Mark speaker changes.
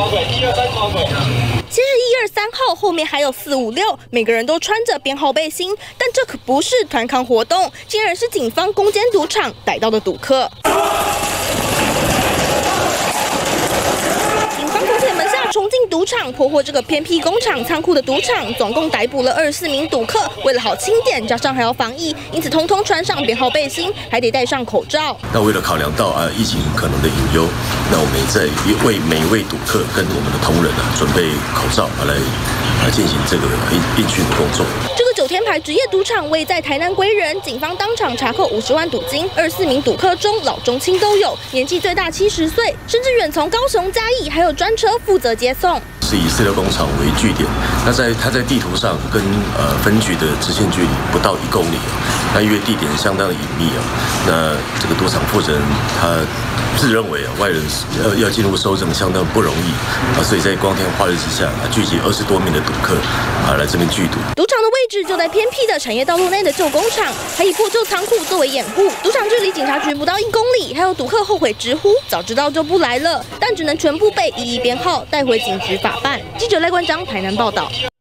Speaker 1: 其实1、2、3号后面还有4、5、6，每个人都穿着编号背心，但这可不是团康活动，竟然是警方攻坚赌场逮到的赌客。警方从铁门下冲进赌场，破获这个偏僻工厂仓库的赌场，总共逮捕了24名赌客。为了好清点，加上还要防疫，因此通通穿上编号背心，还得戴上口罩。
Speaker 2: 那为了考量到疫情可能的隐忧，那我们也在为每一位赌客跟我们的同仁准备口罩，来进行这个应训的工作。
Speaker 1: 这个9天牌职业赌场位在台南归仁，警方当场查扣50万赌金，24名赌客中老中青都有，年纪最大70岁，甚至远从高雄嘉义还有专车负责接送。
Speaker 2: 是以饲料工厂为据点，它在地图上跟分局的直线距离不到1公里，那因为地点相当的隐秘那这个赌场负责人他自认为外人要进入搜证相当不容易所以在光天化日之下聚集20多名的赌客来这边聚赌。
Speaker 1: 赌场的位置就在偏僻的产业道路内的旧工厂，还以破旧仓库作为掩护。赌场距离警察局不到1公里，还有赌客后悔直呼早知道就不来了，但只能全部被一一编号带回警局法办。记者赖冠章台南报道。